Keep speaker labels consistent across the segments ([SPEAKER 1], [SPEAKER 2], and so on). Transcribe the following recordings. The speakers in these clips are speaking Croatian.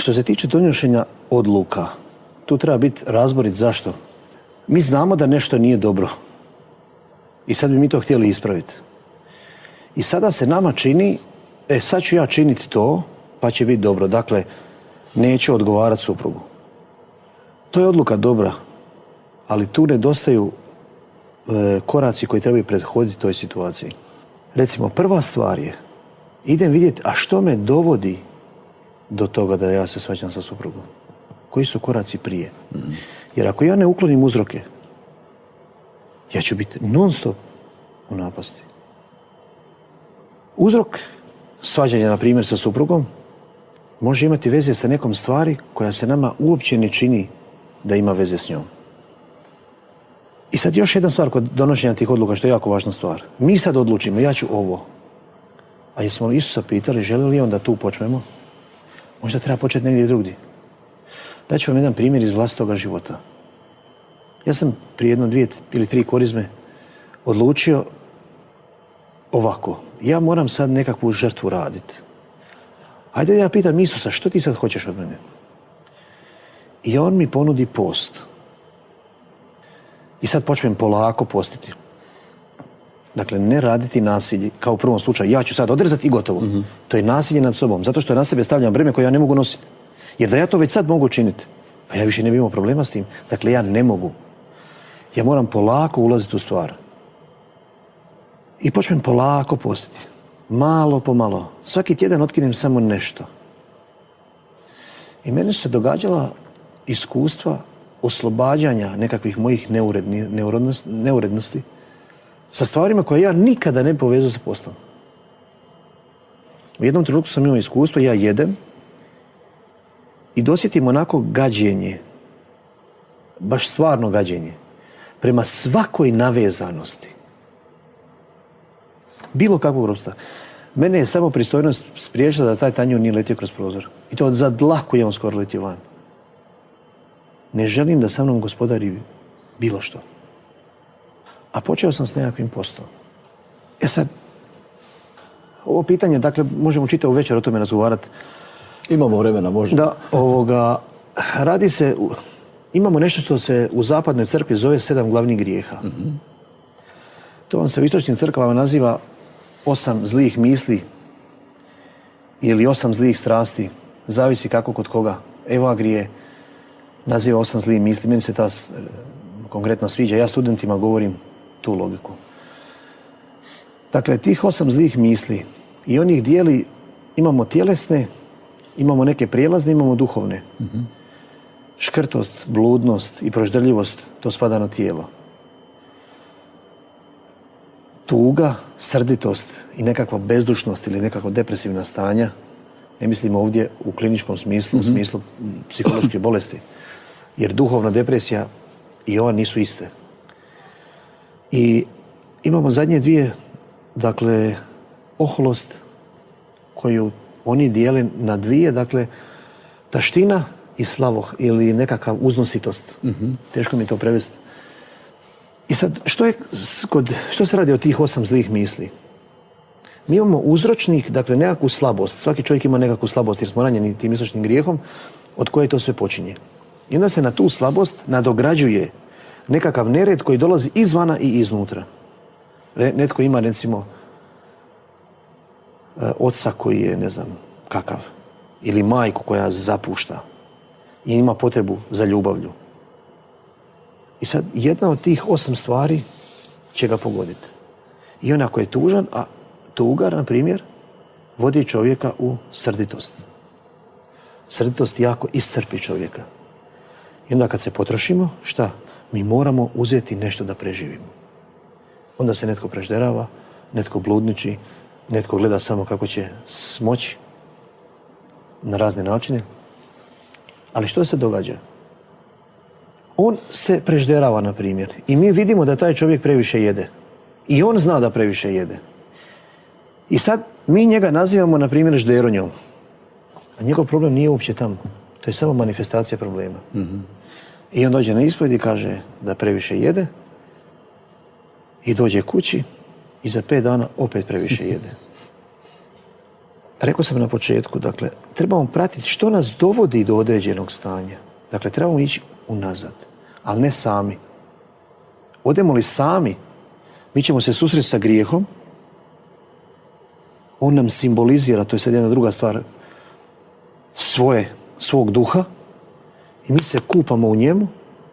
[SPEAKER 1] Što se tiče donošenja odluka, tu treba biti razborit zašto. Mi znamo da nešto nije dobro. I sad bi mi to htjeli ispraviti. I sada se nama čini, sad ću ja činiti to, pa će biti dobro. Dakle, neću odgovarati suprugu. To je odluka dobra, ali tu nedostaju koraci koji trebaju prethoditi toj situaciji. Recimo, prva stvar je, idem vidjeti, a što me dovodi do toga da ja se svađam sa suprugom? Koji su koraci prije? Jer ako ja ne uklonim uzroke, ja ću biti non stop u napasti. Uzrok svađanja, na primjer, sa suprugom može imati veze sa nekom stvari koja se nama uopće ne čini da ima veze s njom. I sad još jedna stvar kod donošenja tih odluka, što je jako važna stvar. Mi sad odlučimo, ja ću ovo. A jesmo li Isusa pitali, želi li on da tu počnemo? Možda treba početi negdje drugdje. Daću vam jedan primjer iz vlastitoga života. Ja sam prije 2 ili 3 korizme odlučio ovako. Ja moram sad nekakvu žrtvu raditi. Ajde ja pitam Isusa, što ti sad hoćeš od mene? I on mi ponudi post. I sad počnem polako postiti. Dakle, ne raditi nasilje, kao u prvom slučaju. Ja ću sad odrezati i gotovo. To je nasilje nad sobom, zato što na sebe stavljam breme koje ja ne mogu nositi. Jer da ja to već sad mogu učiniti, pa ja više ne bih imao problema s tim. Dakle, ja ne mogu. Ja moram polako ulaziti u stvar. I počnem polako postiti. Malo po malo. Svaki tjedan otkinem samo nešto. I meni su se događala iskustva oslobađanja nekakvih mojih neurednosti sa stvarima koje ja nikada ne povezao sa poslom. U jednom trenutku sam imao iskustvo, ja jedem i dosjetim onako gađenje, baš stvarno gađenje, prema svakoj navezanosti. Bilo kakvog ropstva. Mene je samo pristojnost spriječila da taj tanjur nije letio kroz prozor. I to za dlaku je on skoro letio van. Ne želim da sa mnom gospodari bilo što. A počeo sam s nekakvim postom. Sad, ovo pitanje, dakle, možemo čitavu večer o tome razgovarati.
[SPEAKER 2] Imamo vremena, možda.
[SPEAKER 1] Da, radi se, imamo nešto što se u zapadnoj crkvi zove 7 glavnih grijeha. To vam se u istočnim crkvama naziva 8 zlih misli ili 8 zlih strasti. Zavisi kako kod koga. Evagrije naziva 8 zlih misli. Meni se ta konkretno sviđa. Ja studentima govorim tu logiku. Dakle, tih 8 zlih misli i on ih dijeli, imamo tjelesne, imamo neke prijelazne, imamo duhovne. Škrtost, bludnost i proždrljivost, to spada na tijelo. Tuga, srditost i nekakva bezdušnost ili nekakva depresivna stanja, ne mislim ovdje u kliničkom smislu, u smislu psihološke bolesti, jer duhovna depresija i ova nisu iste. I imamo zadnje dvije, dakle, oholost koju oni dijele na dvije, dakle, taština i slavo ili nekakav uznositost. Teško mi je to prevesti. I sad, što se radi o tih 8 zlih misli? Mi imamo uzročnik, dakle, nekakvu slabost. Svaki čovjek ima nekakvu slabost jer smo ranjeni tim istočnim grijehom od koje to sve počinje. I onda se na tu slabost nadograđuje nekakav nered koji dolazi izvana i iznutra. Netko ima, recimo, oca koji je, ne znam, kakav. Ili majku koja zapušta i ima potrebu za ljubavlju. I sad, jedna od tih 8 stvari će ga pogoditi. I onako je tužan, a tuga, na primjer, vodi čovjeka u srditost. Srditost jako iscrpi čovjeka. I onda kad se potrošimo, šta? Mi moramo uzeti nešto da preživimo. Onda se netko prežderava, netko bludniči, netko gleda samo kako će smoći na razne načine. Ali što se događa? On se prežderava, na primjer, i mi vidimo da taj čovjek previše jede. I on zna da previše jede. I sad mi njega nazivamo, na primjer, žderonjom. A njegov problem nije uopće tamo. To je samo manifestacija problema. I on dođe na ispovjed i kaže da previše jede i dođe kući i za 5 dana opet previše jede. rekao sam na početku, dakle, trebamo pratiti što nas dovodi do određenog stanja. Dakle, trebamo ići unazad, ali ne sami. Odemo li sami, mi ćemo se susreti sa grijehom, on nam simbolizira, to je sad jedna druga stvar, svog duha i mi se kupamo u njemu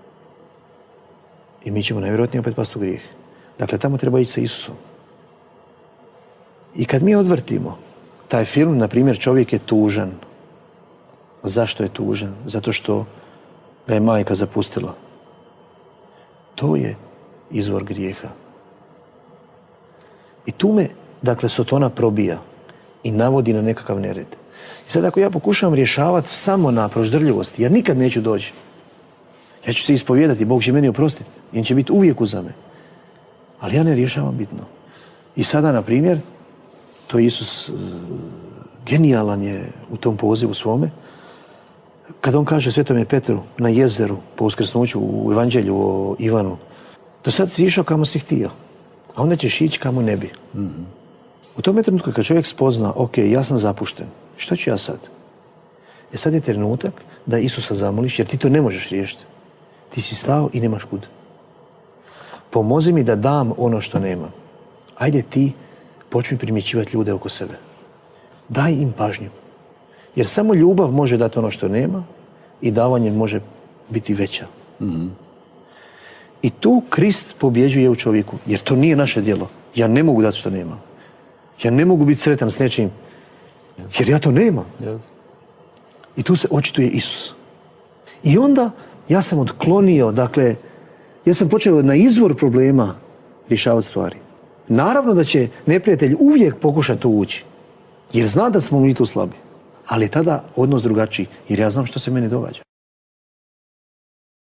[SPEAKER 1] i mi ćemo najvjerojatnije opet pasti u grijeh. Dakle, tamo treba ići sa Isusom. I kad mi odvrtimo taj film, na primjer, čovjek je tužan. Zašto je tužan? Zato što ga je majka zapustila. To je izvor grijeha. I tu me, dakle, Sotona probija i navodi na nekakav nered. I sad ako ja pokušavam rješavati samo na proždrljivosti, jer nikad neću doći, ja ću se ispovijedati, Bog će meni oprostiti, jer će biti uvijek uz me. Ali ja ne rješavam bitno. I sada, na primjer, to Isus genijalan je u tom pozivu svome, kad on kaže Svetome Petru na jezeru po uskrsnuću u Evanđelju o Ivanu, do sad si išao kamo si htio, a onda ćeš ići kamo ne bi. Mm-hmm. U tom trenutku kad čovjek spozna, ok, ja sam zapušten, što ću ja sad? Sad je trenutak da Isusa zamoliš, jer ti to ne možeš riješiti. Ti si stao i nemaš kud. Pomozi mi da dam ono što nemam. Ajde ti počni primjećivati ljude oko sebe. Daj im pažnju. Jer samo ljubav može dati ono što nema i davanje može biti veća. Mm-hmm. I tu Krist pobjeđuje u čovjeku, jer to nije naše djelo. Ja ne mogu dati što nemam. Ja ne mogu biti sretan s nečim, jer ja to nemam. Yes. I tu se očituje Isus. I onda ja sam otklonio, dakle, ja sam počeo na izvor problema rješavati stvari. Naravno da će neprijatelj uvijek pokušati ući, jer zna da smo mi tu slabi. Ali je tada odnos drugačiji, jer ja znam što se meni događa.